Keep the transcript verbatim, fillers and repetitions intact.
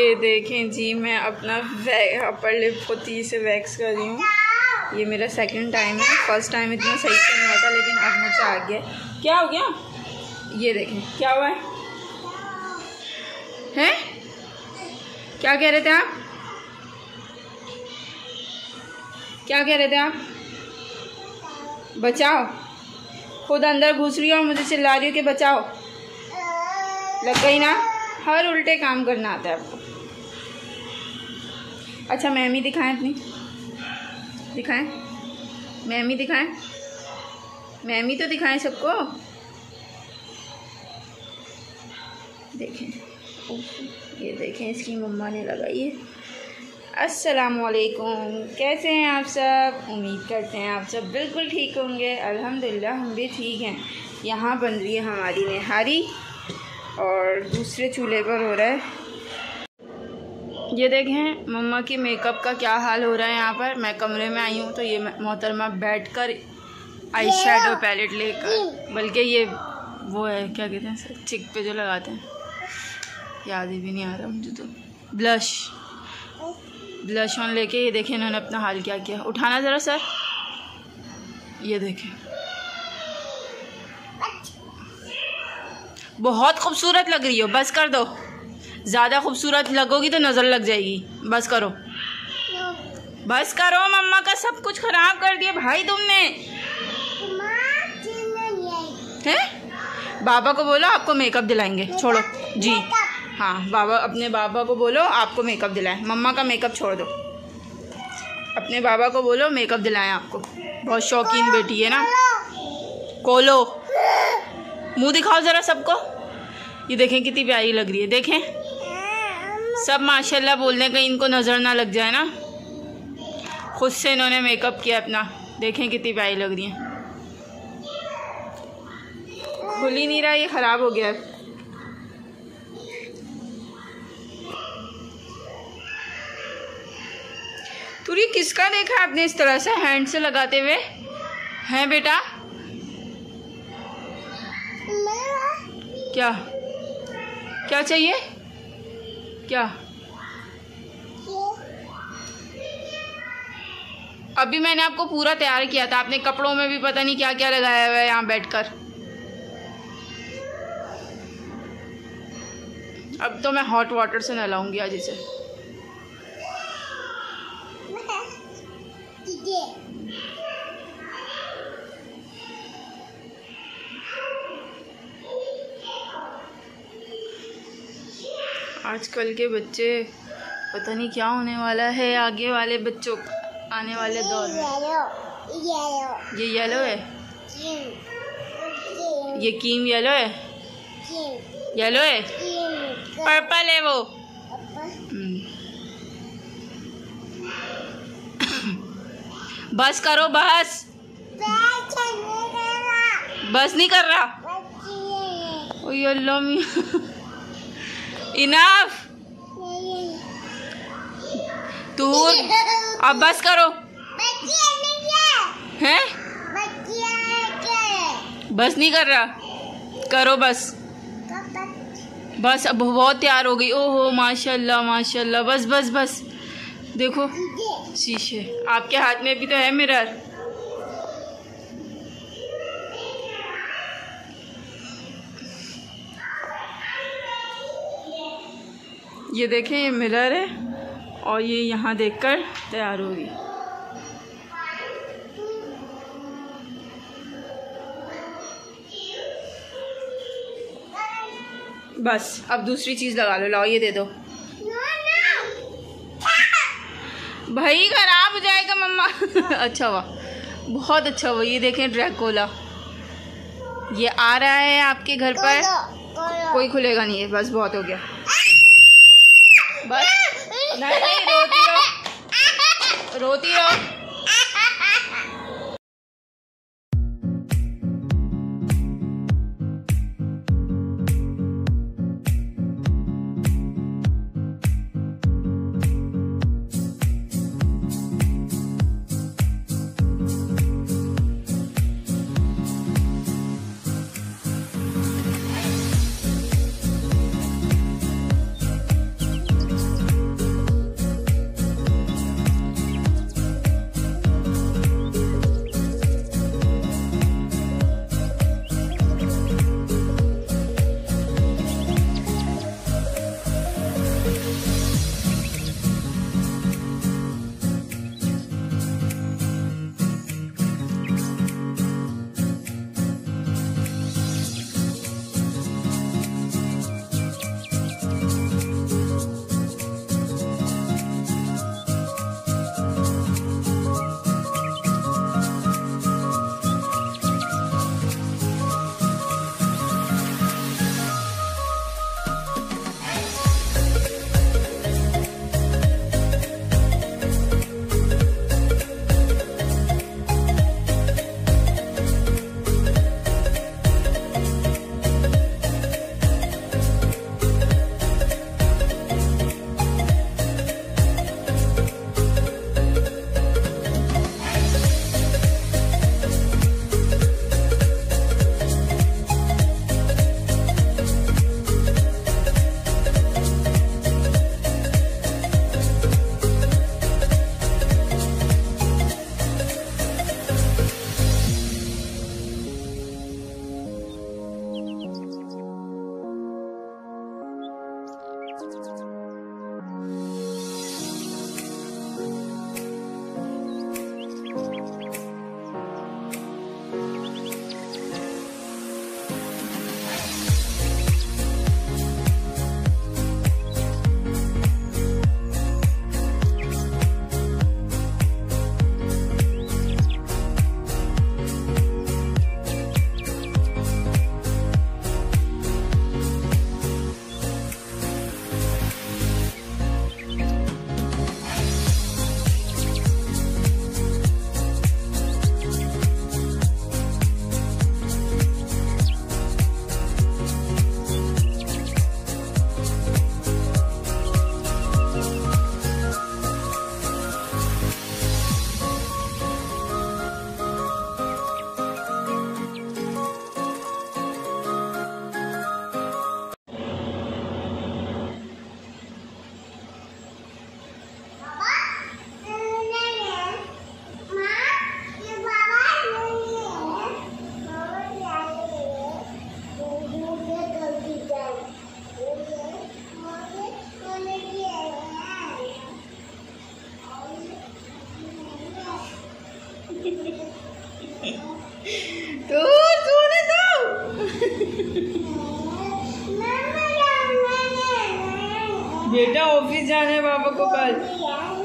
ये देखें जी, मैं अपना अपर लिप को तीर से वैक्स कर रही हूँ। ये मेरा सेकंड टाइम है। फर्स्ट टाइम इतना सही से नहीं होता, लेकिन अब मुझसे आ गया। क्या हो गया? ये देखें क्या हुआ है। हैं? क्या कह रहे थे आप? क्या कह रहे थे आप? बचाओ। खुद अंदर घुस रही हो और मुझे चिल्ला रही हो कि बचाओ। लग गई ना? हर उल्टे काम करना आता है आपको। अच्छा मैमी दिखाएं अपनी, दिखाएं मैमी, दिखाएं मैमी तो दिखाएं सबको। देखें, ये देखें इसकी मम्मा ने लगाई है। अस्सलामुअलैकुम, कैसे हैं आप सब? उम्मीद करते हैं आप सब बिल्कुल ठीक होंगे। अल्हम्दुलिल्लाह हम भी ठीक हैं। यहाँ बन रही है हमारी निहारी और दूसरे चूल्हे पर हो रहा है। ये देखें मम्मा की मेकअप का क्या हाल हो रहा है। यहाँ पर मैं कमरे में आई हूँ तो ये मोहतरमा बैठकर आई शेडो पैलेट लेकर, बल्कि ये वो है क्या कहते हैं चिक पे जो लगाते हैं, याद ही भी नहीं आ रहा मुझे तो, ब्लश ब्लश ऑन लेके ये देखें इन्होंने अपना हाल क्या किया। उठाना ज़रा सर, ये देखें बहुत खूबसूरत लग रही हो। बस कर दो, ज़्यादा खूबसूरत लगोगी तो नज़र लग जाएगी। बस करो बस करो, मम्मा का सब कुछ ख़राब कर दिया भाई तुमने। हैं? बाबा को बोलो आपको मेकअप दिलाएंगे। छोड़ो जी, हाँ बाबा, अपने बाबा को बोलो आपको मेकअप दिलाएं। मम्मा का मेकअप छोड़ दो, अपने बाबा को बोलो मेकअप दिलाएं आपको। बहुत शौकीन बेटी है ना। कोलो, मुंह दिखाओ ज़रा सबको। ये देखें कितनी प्यारी लग रही है। देखें सब माशाल्लाह बोल दें, कहीं इनको नज़र ना लग जाए ना। खुद से इन्होंने मेकअप किया अपना। देखें कितनी प्यारी लग रही है। खुल ही नहीं रहा, ये ख़राब हो गया है। तो ये किसका देखा आपने इस तरह से हैंड से लगाते हुए? हैं बेटा? क्या क्या चाहिए? क्या? अभी मैंने आपको पूरा तैयार किया था, आपने कपड़ों में भी पता नहीं क्या क्या लगाया हुआ है यहाँ बैठकर। अब तो मैं हॉट वाटर से नहलाऊंगी आज इसे। आजकल के बच्चे पता नहीं क्या होने वाला है आगे वाले बच्चों आने वाले दौर में। ये येलो है, ये कीम येलो है, येलो है, पर्पल है वो। बस करो बस, बस नहीं कर रहा। ओ येलो मी इनफ तू, अब बस करो। हैं? बस नहीं कर रहा, करो बस बस। अब बहुत तैयार हो गई। ओहो माशाल्लाह माशाल्लाह। बस बस बस, देखो शीशे आपके हाथ में भी तो है मिरर। ये देखें ये मिरर है और ये यहाँ देखकर तैयार होगी। बस अब दूसरी चीज़ लगा लो। लाओ ये दे दो। भाई खराब हो जाएगा मम्मा। अच्छा हुआ, बहुत अच्छा हुआ। ये देखें ड्रैकुला, ये आ रहा है आपके घर पर। कोई खुलेगा नहीं है, बस बहुत हो गया। बस नहीं नहीं, रोती रहो रोती रहो। बेटा ऑफिस जाना है पापा को कल।